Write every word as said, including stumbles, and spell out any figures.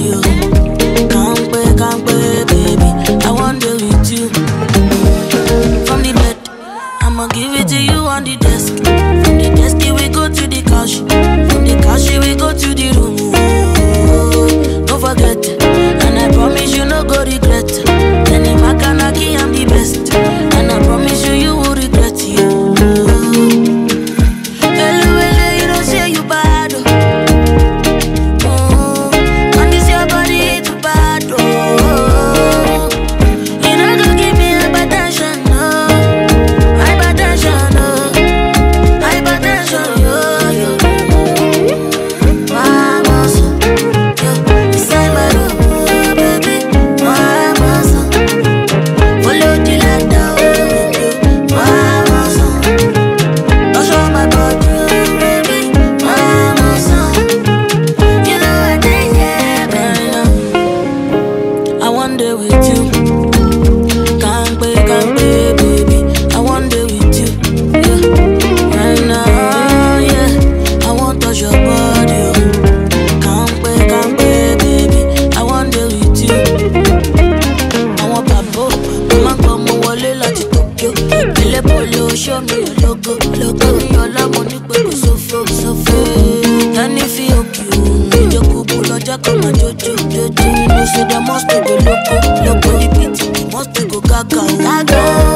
oh. Can't play, can't play, baby. I want to with you. From the bed, I'ma give it to you on the desk. From the desk, we go to the couch. From the couch, we go to the room. Don't forget, and I promise you no go regret. And if I can, I'm the best. And I promise you, you will regret you. Hello, hello, you don't say you bad. Oh, and this your body too bad. Oh, you know go give me hypertension, no, hypertension, no, hypertension, yo, yo. Vamos, yo, inside my room, baby. Vamos, follow the light down, baby. Vamos, don't show my body, baby. Vamos, you know I take care, baby. I want to with you. Can't play, can't play, baby. I want to with you, yeah. Right now, yeah. I want to touch your body, oh. Can't play, can't play, baby. I want to with you. I want Pablo, I'ma come wọlé láti Tokyo. Ilé polo, show me your logo, logo. Your love money, baby, so far, so far. And if you okay, you kubu loja kama jojo, jojo. You know say they must go loco, loco. The beat, they must go gaga, gaga.